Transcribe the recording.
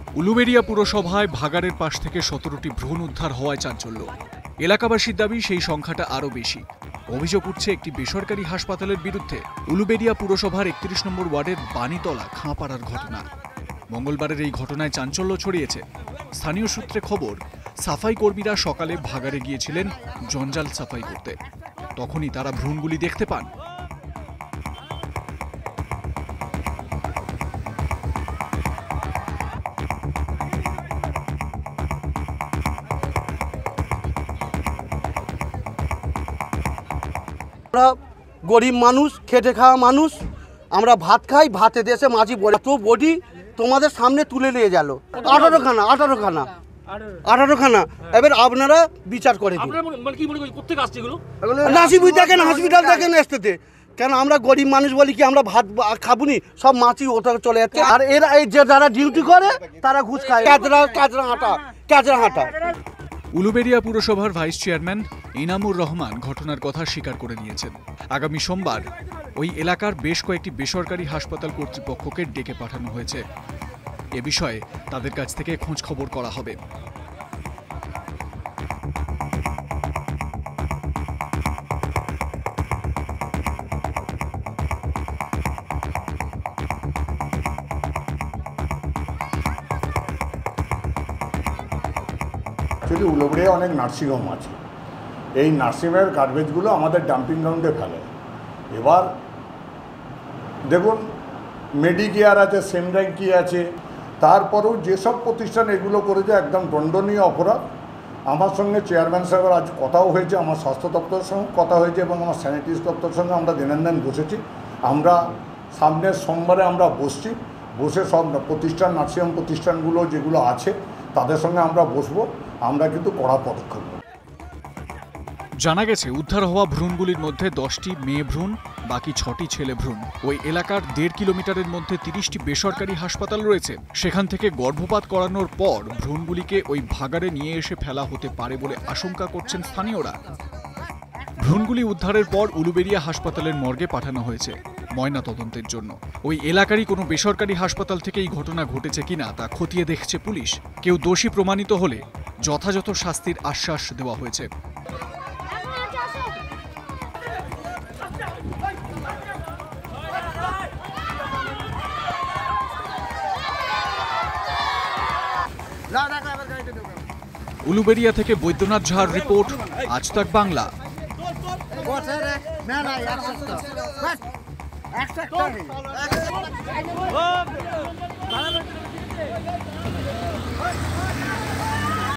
উলুবেড়িয়া পুরসভায় ভাগাড়ের পাশ থেকে 17টি ভ্রূণ উদ্ধার হওয়ায় চাঞ্চল্য। এলাকাবাসীর দাবি সেই সংখ্যাটা আরও বেশি। অভিযোগ উঠছে একটি বেসরকারি হাসপাতালের বিরুদ্ধে। উলুবেড়িয়া পুরসভার 31 নম্বর ওয়ার্ডের বাণীতলা খাঁপাড়ার ঘটনা। মঙ্গলবারের এই ঘটনায় চাঞ্চল্য ছড়িয়েছে। স্থানীয় সূত্রে খবর, সাফাই কর্মীরা সকালে ভাগাড়ে গিয়েছিলেন জঞ্জাল সাফাই করতে। তখনই তারা ভ্রূণগুলি দেখতে পান। আমরা গরিব মানুষ, খেটে খাওয়া মানুষ, আমরা ভাত খাই, ভাতে দেশে মাঝি বলে তো বডি তোমাদের সামনে তুলে নিয়ে গেল 18খানা। এবার আপনারা বিচার করে দিন। নাসিবুই দেখেন, হসপিটাল দেখেন, আসতে কেন আমরা গরিব মানুষ বলি কি আমরা ভাত খাবুনি, সব মাছি ওটা চলে যাচ্ছে। আর এরা এই যে যারা ডিউটি করে তারা ঘুষ খায়, কাজরা হাঁটা। উলুবেড়িয়া পুরসভার ভাইস চেয়ারম্যান ইনামুর রহমান ঘটনার কথা স্বীকার করে নিয়েছেন। আগামী সোমবার ওই এলাকার বেশ কয়েকটি বেসরকারি হাসপাতাল কর্তৃপক্ষকে ডেকে পাঠানো হয়েছে। এ বিষয়ে তাদের কাছ থেকে খোঁজ খবর করা হবে। অ্যাকচুয়ালি উলুবেড়িয়ায় অনেক নার্সিংহোম আছে। এই নার্সিংহোমের গার্বেজগুলো আমাদের ডাম্পিং গ্রাউন্ডে ফেলে। এবার দেখুন, মেডিকেয়ার আছে, সেমরাইকি আছে, তারপরেও যেসব প্রতিষ্ঠান এগুলো করেছে একদম দণ্ডনীয় অপরাধ। আমার সঙ্গে চেয়ারম্যান সাহেবের আজ কথাও হয়েছে, আমার স্বাস্থ্য দপ্তরের সঙ্গে কথা হয়েছে এবং আমার স্যানিটারিজ দপ্তরের সঙ্গে আমরা দৈনন্দিন বসেছি। আমরা সামনের সোমবারে আমরা বসে সব প্রতিষ্ঠান, নার্সিংহোম প্রতিষ্ঠানগুলো যেগুলো আছে তাদের সঙ্গে আমরা বসবো। আমরা কিন্তু কড়া পদক্ষেপ নেব। জানা গেছে, উদ্ধার হওয়া ভ্রূণগুলির মধ্যে 10টি মেয়ে ভ্রূণ, বাকি 6টি ছেলে ভ্রূণ। ওই এলাকার 1.5 কিলোমিটারের মধ্যে 30টি বেসরকারি হাসপাতাল রয়েছে। সেখান থেকে গর্ভপাত করানোর পর ভ্রূণগুলিকে ওই ভাগাড়ে নিয়ে এসে ফেলা হতে পারে বলে আশঙ্কা করছেন স্থানীয়রা। ভ্রূণগুলি উদ্ধারের পর উলুবেড়িয়া হাসপাতালের মর্গে পাঠানো হয়েছে ময়না তদন্তের জন্য। ওই এলাকারই কোনো বেসরকারি হাসপাতাল থেকে এই ঘটনা ঘটেছে কিনা তা খতিয়ে দেখছে পুলিশ। কেউ দোষী প্রমাণিত হলে যথাযথ শাস্তির আশ্বাস দেওয়া হয়েছে। উলুবেড়িয়া থেকে বৈদ্যনাথ ঝাড় রিপোর্ট, আজ তাক বাংলা।